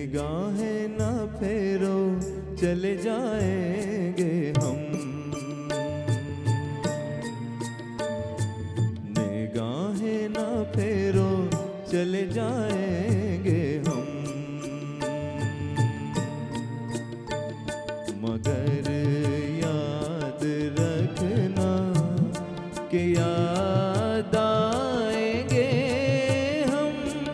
निगाहें ना फेरो चले जाएंगे हम, निगाहें ना फेरो चले जाएंगे हम, मगर याद रखना कि याद आएंगे हम,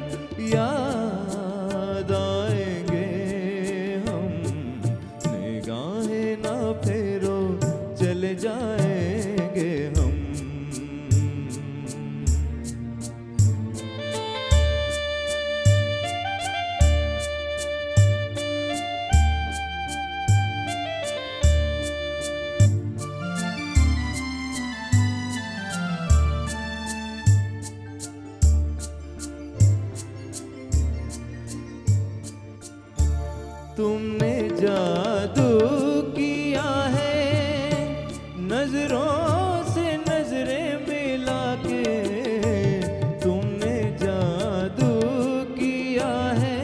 याद आएंगे हम, निगाहें ना फेरो चले जाएंगे हम। तुमने जादू किया है नजरों से नजरें मिला के, तुमने जादू किया है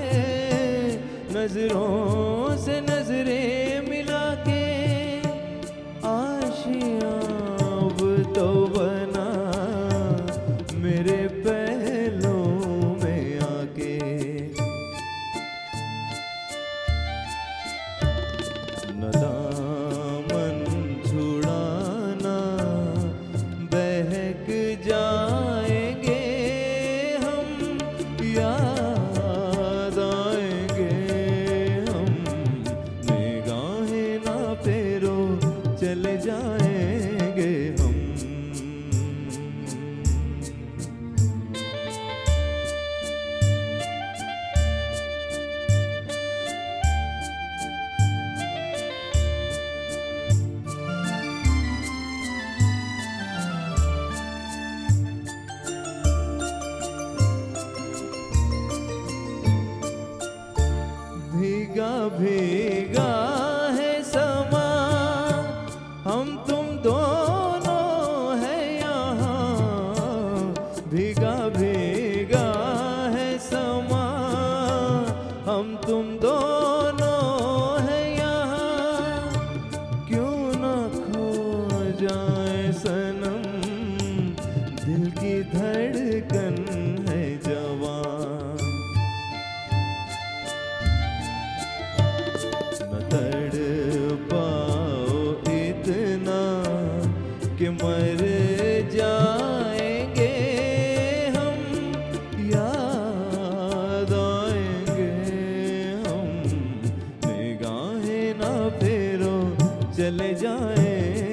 नजरों से नजरें मिला के, आशियाँ अब तो बना मेरे पहलों में आके, न दामन छुड़ाना बहक जाएंगे हम, याद आएंगे हम, निगाहें ना फेरो चले जाएंगे हम। भीगा भीगा है समा हम तुम दोनों हैं यहाँ, भीगा भीगा है समा हम तुम दोनों हैं यहाँ, क्यों ना खो जाए सनम दिल की धड़कन है जवान, तड़ पाओ इतना कि मर जाएंगे हम, याद आएंगे हम, निगाहें ना फेरो चले जाएंगे